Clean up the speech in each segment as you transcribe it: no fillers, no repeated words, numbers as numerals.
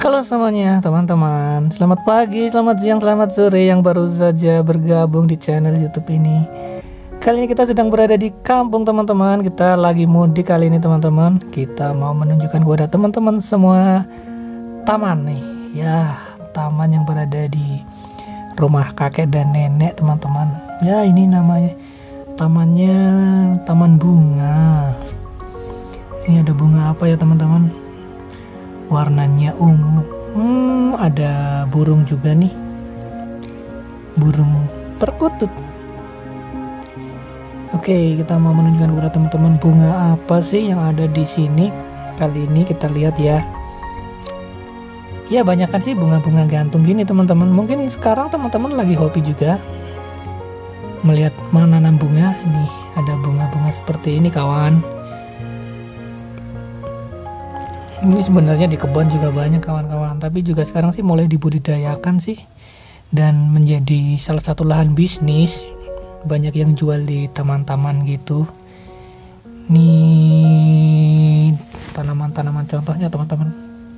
Halo semuanya teman-teman, selamat pagi, selamat siang, selamat sore yang baru saja bergabung di channel YouTube ini. Kali ini kita sedang berada di kampung teman-teman. Kita lagi mudik kali ini teman-teman. Kita mau menunjukkan kepada teman-teman semua taman nih, ya, taman yang berada di rumah kakek dan nenek teman-teman. Ya, ini namanya tamannya taman bunga. Ini ada bunga apa ya teman-teman? Warnanya ungu. Ada burung juga nih, burung perkutut. Oke, kita mau menunjukkan kepada teman-teman bunga apa sih yang ada di sini. Kali ini kita lihat ya. Ya, banyak kan sih bunga-bunga gantung gini teman-teman. Mungkin sekarang teman-teman lagi hobi juga melihat menanam bunga. Ini ada bunga-bunga seperti ini kawan. Ini sebenarnya di kebun juga banyak kawan-kawan, tapi juga sekarang sih mulai dibudidayakan sih dan menjadi salah satu lahan bisnis. Banyak yang jual di taman-taman gitu. Nih tanaman-tanaman contohnya teman-teman.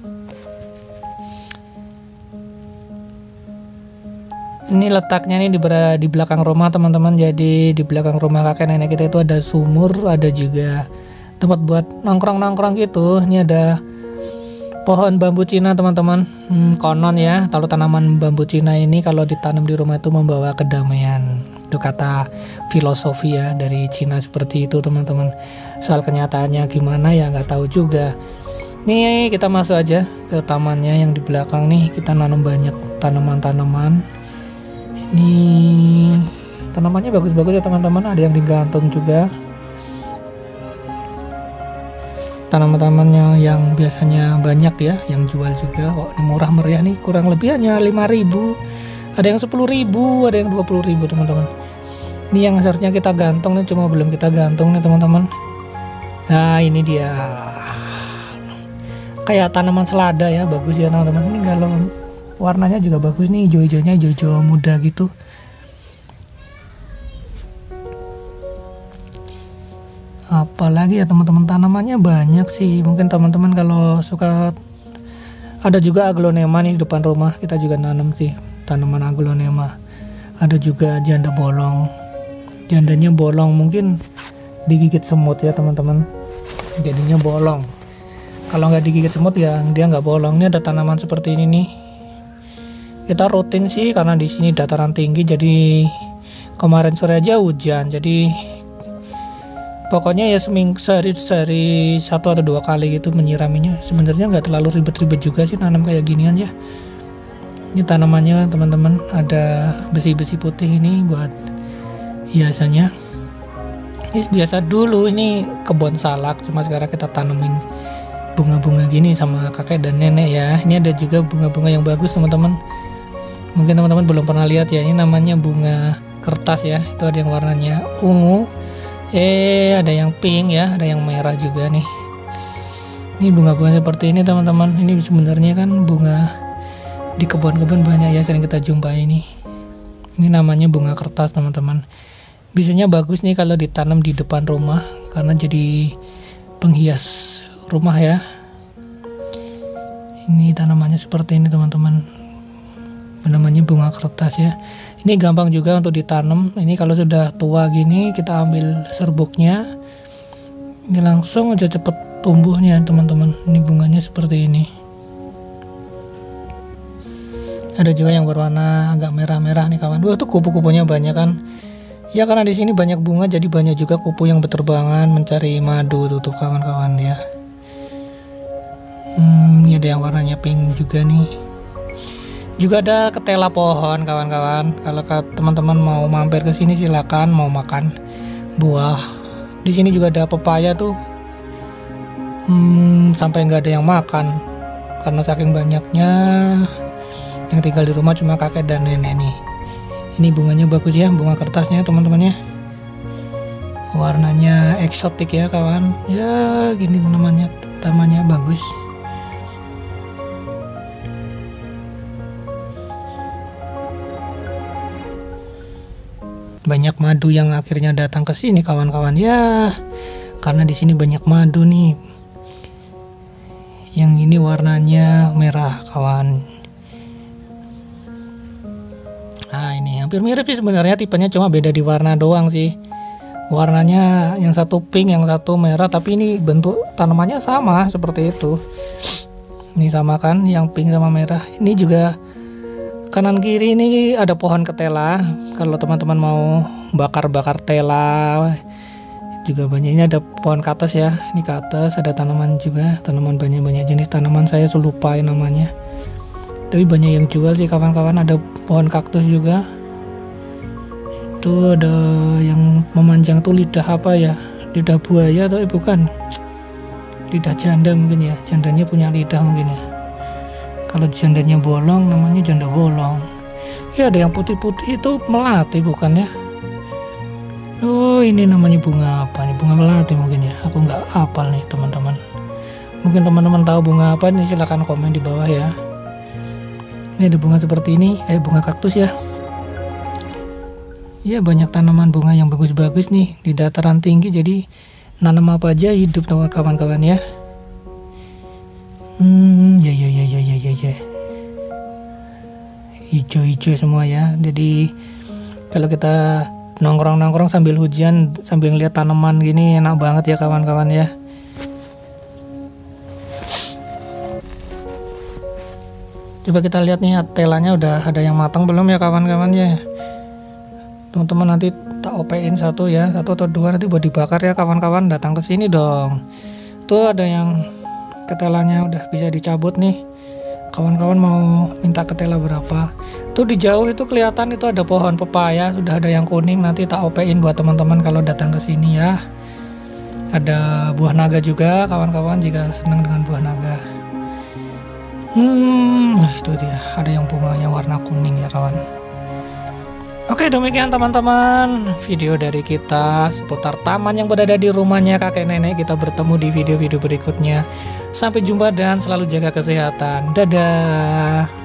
Ini letaknya nih di belakang rumah teman-teman. Jadi di belakang rumah kakek nenek kita itu ada sumur, ada juga tempat buat nongkrong-nongkrong gitu. Ini ada pohon bambu Cina teman-teman. Konon ya, kalau tanaman bambu Cina ini kalau ditanam di rumah itu membawa kedamaian. Itu kata filosofi ya dari Cina seperti itu teman-teman. Soal kenyataannya gimana ya nggak tahu juga. Nih kita masuk aja ke tamannya yang di belakang nih. Kita nanam banyak tanaman-tanaman. Ini tanamannya bagus-bagus ya teman-teman. Ada yang digantung juga. Tanaman-tanamannya yang biasanya banyak ya, yang jual juga. Oh, ini murah meriah nih, kurang lebih hanya 5.000. Ada yang 10.000, ada yang 20.000 teman-teman. Ini yang seharusnya kita gantung nih, cuma belum kita gantung nih teman-teman. Nah, ini dia. Kayak tanaman selada ya, bagus ya teman-teman. Ini kalau warnanya juga bagus nih, hijau-hijaunya, hijau-hijau muda gitu. Apalagi ya teman-teman, tanamannya banyak sih. Mungkin teman-teman kalau suka, ada juga aglonema nih di depan rumah. Kita juga nanam sih tanaman aglonema. Ada juga janda bolong. Jandanya bolong, mungkin digigit semut ya teman-teman, jadinya bolong. Kalau nggak digigit semut ya dia nggak bolong. Ini ada tanaman seperti ini nih. Kita rutin sih karena di sini dataran tinggi. Jadi kemarin sore aja hujan. Jadi pokoknya ya sehari 1 atau 2 kali gitu menyiraminya. Sebenarnya nggak terlalu ribet-ribet juga sih nanam kayak ginian ya. Ini tanamannya teman-teman, ada besi-besi putih ini buat hiasannya. Ini biasa dulu ini kebun salak, cuma sekarang kita tanemin bunga-bunga gini sama kakek dan nenek ya. Ini ada juga bunga-bunga yang bagus teman-teman. Mungkin teman-teman belum pernah lihat ya. Ini namanya bunga kertas ya. Itu ada yang warnanya ungu. Ada yang pink ya, ada yang merah juga nih. Ini bunga-bunga seperti ini teman-teman. Ini sebenarnya kan bunga di kebun-kebun banyak ya, sering kita jumpai ini. Ini namanya bunga kertas teman-teman. Biasanya bagus nih kalau ditanam di depan rumah karena jadi penghias rumah ya. Ini tanamannya seperti ini teman-teman. Namanya bunga kertas ya. Ini gampang juga untuk ditanam. Ini kalau sudah tua gini kita ambil serbuknya. Ini langsung aja cepet tumbuhnya teman-teman. Ini bunganya seperti ini. Ada juga yang berwarna agak merah-merah nih kawan. Wah, tuh kupu-kupunya banyak kan. Ya karena di sini banyak bunga jadi banyak juga kupu yang berterbangan mencari madu tuh kawan-kawan ya. Ini ada yang warnanya pink juga nih. Juga ada ketela pohon kawan-kawan. Kalau teman-teman mau mampir ke sini silakan, mau makan buah. Di sini juga ada pepaya tuh. Sampai nggak ada yang makan karena saking banyaknya. Yang tinggal di rumah cuma kakek dan nenek nih. Ini bunganya bagus ya, bunga kertasnya teman-temannya. Warnanya eksotik ya kawan. Ya gini tamannya bagus. Banyak madu yang akhirnya datang ke sini kawan-kawan ya, karena di sini banyak madu nih. Yang ini warnanya merah kawan. Nah ini hampir mirip sih sebenarnya, tipenya cuma beda di warna doang sih. Warnanya yang satu pink, yang satu merah, tapi ini bentuk tanamannya sama seperti itu. Ini sama kan, yang pink sama merah. Ini juga kanan kiri ini ada pohon ketela. Kalau teman-teman mau bakar-bakar tela juga banyak. Ini ada pohon kates ya. Ini kates, ada tanaman juga, tanaman banyak jenis tanaman, saya lupa namanya. Tapi banyak yang jual sih kawan-kawan. Ada pohon kaktus juga. Itu ada yang memanjang tuh lidah apa ya? Lidah buaya atau bukan? Lidah janda mungkin ya. Jandanya punya lidah mungkin ya. Kalau jandanya bolong namanya janda bolong. Ya ada yang putih-putih itu melati bukan ya? Oh ini namanya bunga apa nih? Bunga melati mungkin ya. Aku nggak hafal nih teman-teman. Mungkin teman-teman tahu bunga apa nih, silahkan komen di bawah ya. Ini ada bunga seperti ini, bunga kaktus ya. Ya banyak tanaman bunga yang bagus-bagus nih di dataran tinggi, jadi nanam apa aja hidup kawan-kawan ya. Ya. Hijau-hijau semua ya. Jadi kalau kita nongkrong-nongkrong sambil hujan, sambil ngeliat tanaman gini enak banget ya kawan-kawan ya. Coba kita lihat nih telanya udah ada yang matang belum ya kawan-kawan ya. Teman-teman nanti tak OP-in satu ya, satu atau dua nanti buat dibakar ya kawan-kawan. Datang ke sini dong. Tuh ada yang ketelanya udah bisa dicabut nih. Kawan-kawan mau minta ketela berapa? Tuh di jauh itu kelihatan itu ada pohon pepaya, sudah ada yang kuning, nanti tak OP-in buat teman-teman kalau datang ke sini ya. Ada buah naga juga kawan-kawan jika senang dengan buah naga. Itu dia, ada yang bunganya warna kuning ya kawan. Oke, demikian teman-teman video dari kita seputar taman yang berada di rumahnya kakek nenek. Kita bertemu di video-video berikutnya. Sampai jumpa dan selalu jaga kesehatan. Dadah.